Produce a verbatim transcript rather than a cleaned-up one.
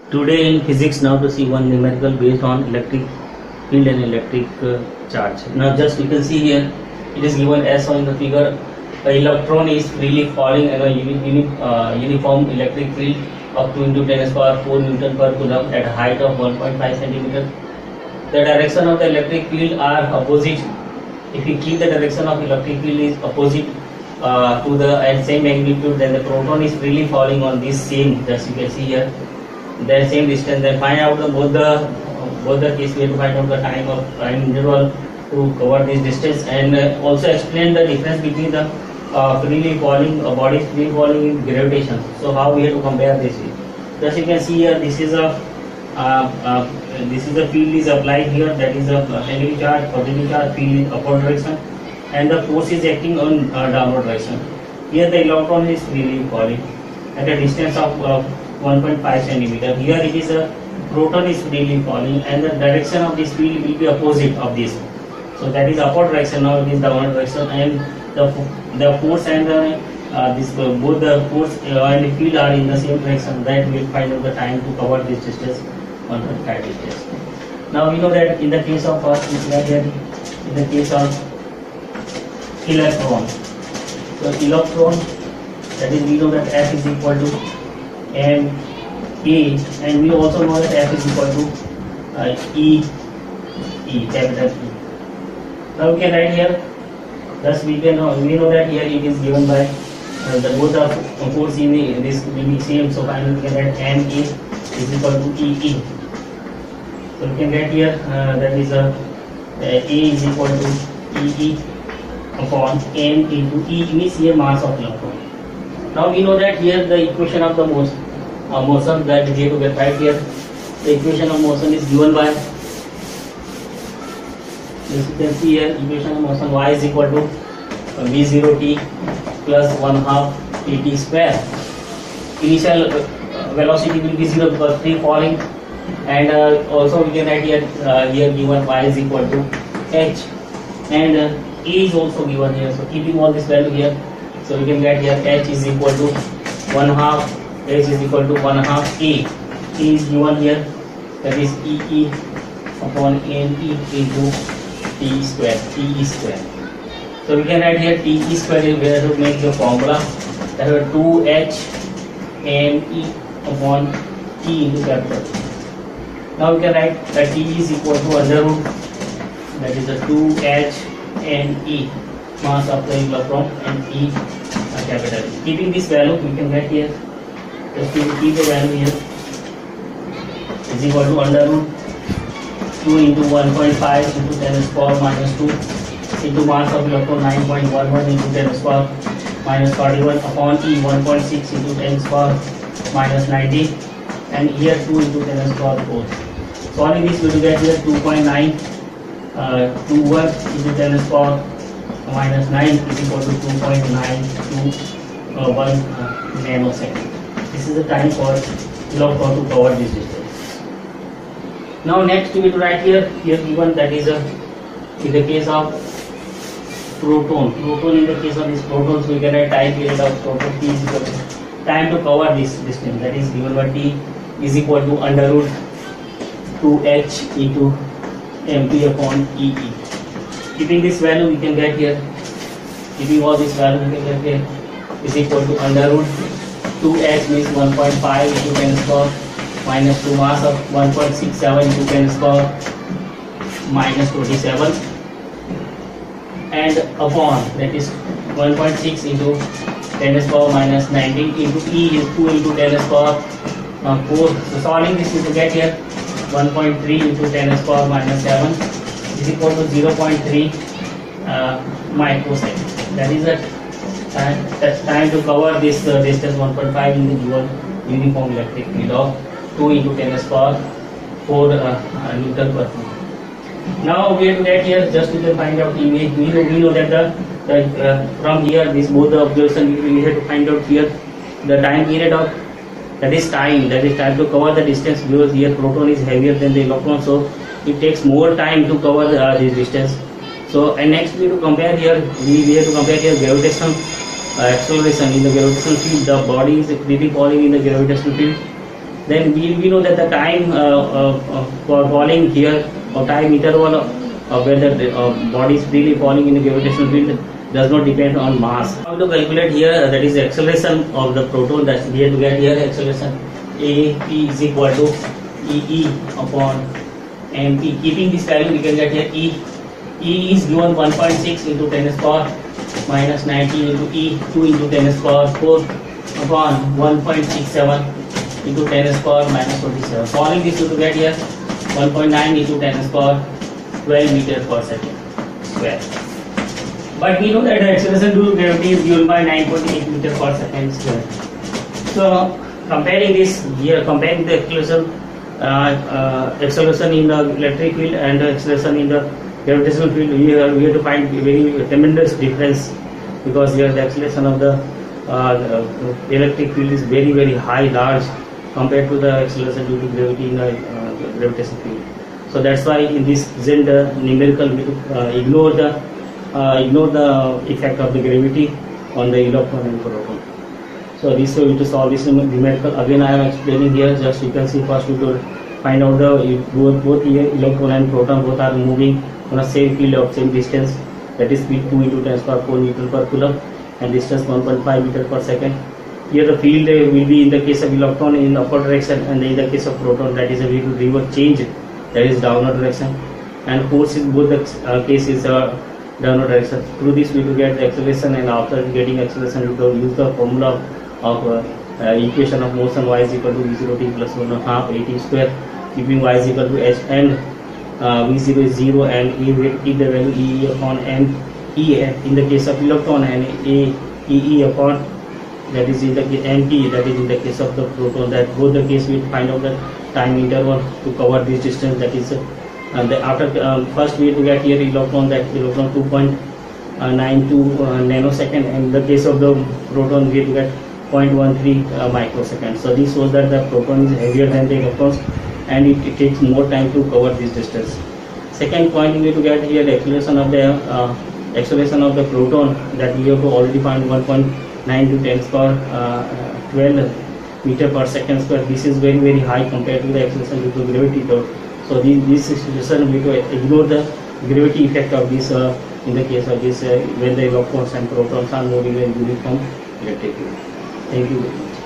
Today in physics, now to see one numerical based on electric field and electric uh, charge. Now just you can see here, it is given as shown in the figure. The electron is freely falling in a uni, uni, uh, uniform electric field of two into ten to the power four newton per coulomb at a height of one point five centimeter. The direction of the electric field are opposite. If we keep the direction of electric field is opposite uh, to the and same magnitude, then the proton is freely falling on this same. Just you can see here, the same distance. Then find out the both the both the case. We have to find out the time of time interval to cover this distance, and uh, also explain the difference between the uh, freely falling uh, bodies freely falling in gravitation. So how we have to compare this? Just you can see here, this is a uh, uh, this is the field is applied here. That is a negative charge, positive charge, field in upward direction, and the force is acting on uh, downward direction. Here the electron is freely falling at a distance of uh, one point five centimeter. Here it is a proton is freely falling, and the direction of this field will be opposite of this. So that is upward direction. Now it is downward direction, and the the force and the uh, this uh, both the force uh, and the field are in the same direction. That we will find out the time to cover this distance, one point five distance. Now we know that in the case of first here, in the case of electron, so electron, that is we know that F is equal to M A, and we also know that F is equal to uh, E E capital E. Now we can write here. Thus we can know we know that here it is given by uh, the both of force in the, this will be same. So finally we can write M A is equal to E E. So we can get here uh, that is a uh, A is equal to E E upon M into E means here mass of electron. Now we know that here the equation of the motion, uh, motion that we have to get right here. The equation of motion is given by, as you can see here, equation of motion y is equal to uh, v zero t plus one half pt square. Initial uh, velocity will be zero because free falling, and uh, also we can write here uh, here given y is equal to h, and uh, a is also given here. So keeping all this value here, so we can get here h is equal to one half, h is equal to one half a. A is given here, that is E E upon N E into T square, T E square. So we can write here T E square is where to make the formula. That is two H N E upon T into capital. Now we can write that T is equal to under root, that is a two H N E mass of the electron, and E uh, capital. Keeping this value, we can get here, just to keep the value here, is equal to under root two into one point five into ten to the power minus two into mass of electron nine point one one into ten to the power minus forty-one upon E one point six into ten to the power minus ninety, and here two into ten to the power four. Solving this, we will get here two point nine uh, two one into ten to the power minus nine is equal to two point nine two one uh, nanosecond. This is the time for electron to cover this distance. Now next we will write here, here given that is a in the case of proton. Proton in the case of these protons, we can write time period of proton T is equal to time to cover this distance, that is given by T is equal to under root two H into M P upon E E. Keeping this value, we can get here, keeping all this value, we can get here is equal to under root two H means one point five into ten to the power minus two mass of one point six seven into ten to the power minus twenty-seven, and upon, that is one point six into ten to the power minus nineteen into E is two into ten to the power uh, four. So solving this, we will get here one point three into ten to the power minus seven is equal to zero point three uh, microsecond. That is the time, that's time to cover this uh, distance one point five in the given uniform electric field of two into ten to the power four uh, uh, newton per meter. Now we have to get here, just to find out image. We know, we know that the, the uh, from here this both the observation we have to find out here the time period of, that is time, that is time to cover the distance, because here proton is heavier than the electron, so it takes more time to cover the, uh, this distance. So and next we have to compare here, we, we have to compare here gravitational uh, acceleration in the gravitational field. The body is freely falling in the gravitational field, then we, we know that the time uh, uh, for falling here, or time interval of whether the uh, body is freely falling in the gravitational field does not depend on mass. How to calculate here, uh, that is the acceleration of the proton, that we have to get here acceleration A P is equal to E E upon M P. Keeping this value we can get here E. E is given one point six into ten to the power minus nineteen into E two into ten to the power four upon one point six seven into ten to the power minus twenty-seven. Following this you to get here one point nine into ten to the power twelve meter per second square. But we know that the acceleration due to gravity is given by nine point eight meter per second square. So comparing this here, comparing the acceleration uh, uh, acceleration in the electric field and the acceleration in the gravitational field, we have, we have to find a very tremendous difference, because here the acceleration of the, uh, the electric field is very very high, large compared to the acceleration due to gravity in the uh, gravitational field. So that's why in this gender numerical we uh, ignore the uh, ignore the effect of the gravity on the electron and proton. So this way to solve this numerical, again I am explaining here. Just you can see, first we to find out the both both here electron and proton both are moving on a same field of same distance, that is speed two into ten to the power four meter per coulomb and distance one point five meter per second. Here the field uh, will be in the case of electron in upward direction, and in the case of proton that is a way to reverse change, that is downward direction, and force in both the uh, cases uh, downward direction. Through this we will get the acceleration, and after getting acceleration we will use the formula of uh, uh, equation of motion y is equal to v zero t plus one half a t square, keeping y is equal to h and uh, v zero is zero, and e will keep the value e upon m e in the case of electron, and a e e upon, that is in the mp, that is in the case of the proton. That both the case we find out the time interval to cover this distance, that is uh, and the after um, first we have to get here electron, that electron two point nine two uh, nanosecond, and in the case of the proton we have to get zero point one three uh, microseconds. So this shows that the proton is heavier than the electrons, and it, it takes more time to cover this distance. Second point, we have to get here the acceleration of the uh, acceleration of the proton, that we have to already find one point nine to ten to the power uh, twelve meter per second square. This is very very high compared to the acceleration due to gravity. So this, this situation we have to ignore the gravity effect of this uh, in the case of this uh, when the electrons and protons are moving in uniform electric field. Thank you very much.